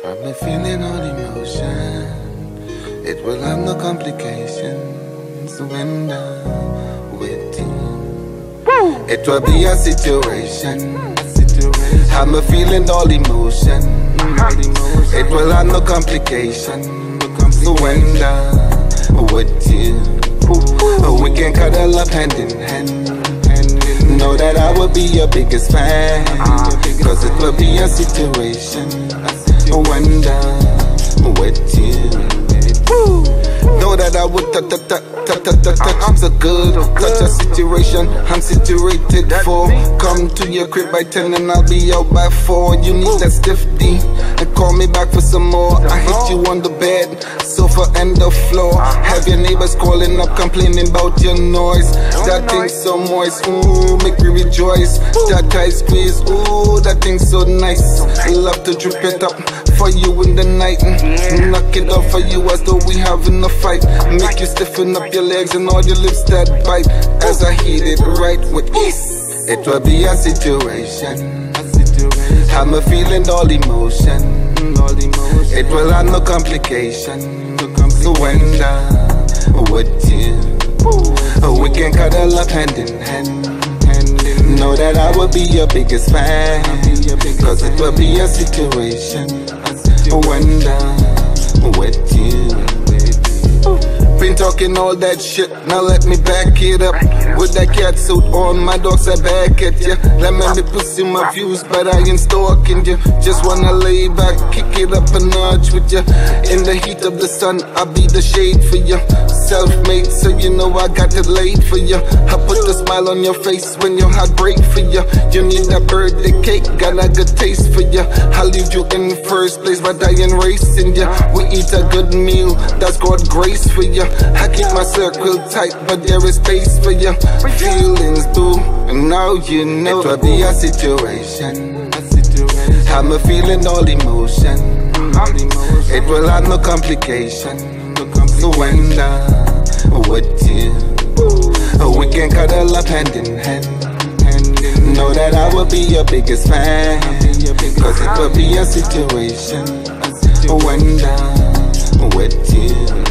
Got me feeling all emotion. It will have no complications when I'm with you. It will be a situation. Have me feeling all emotion. It will have no complication when I'm with you. We can cuddle up hand in hand. Know that I will be your biggest fan, cause it will be a situation when I'm with you. Know that I would touch the good, touch a situation I'm situated for. Come to your crib by 10 and I'll be out by 4. You need that stiff D and call me back for some more. I hit you on the bed, sofa and the floor. Have your neighbors calling up complaining about your noise. That thing's so moist, ooh, make me rejoice. That tight squeeze, ooh, that thing's so nice. I love to drip it up for you in the night. Knock it off for you as though we having a fight. Make you stiffen up your legs and all your lips that bite. As I hit it right with ease, it will be a situation. Have me feeling all emotion. It will have no complication when I'm with you. We can cuddle up hand in hand. Know that I will be your biggest fan, cause it will be a situation when I'm with you. Been talking all that shit, now let me back it up. With that cat suit on, my dogs are back at ya. Let me pursue my views, but I ain't stalking ya. Just wanna lay back, kick it up a notch with ya. In the heat of the sun, I'll be the shade for ya. Self-made, so you know I got it laid for ya. I put the smile on your face when your heart break for ya. You need that birthday cake, got a good taste for ya. I'll leave you in first place, but I ain't racing ya. We eat a good meal, that's God's grace for ya. I keep my circle tight, but there is space for ya. Feelings do, and now you know it will be a situation. Have me feeling all emotion. It will have no complication when I'm with you. We can cuddle up hand in hand. Know that I will be your biggest fan, cause it will be a situation when I'm with you.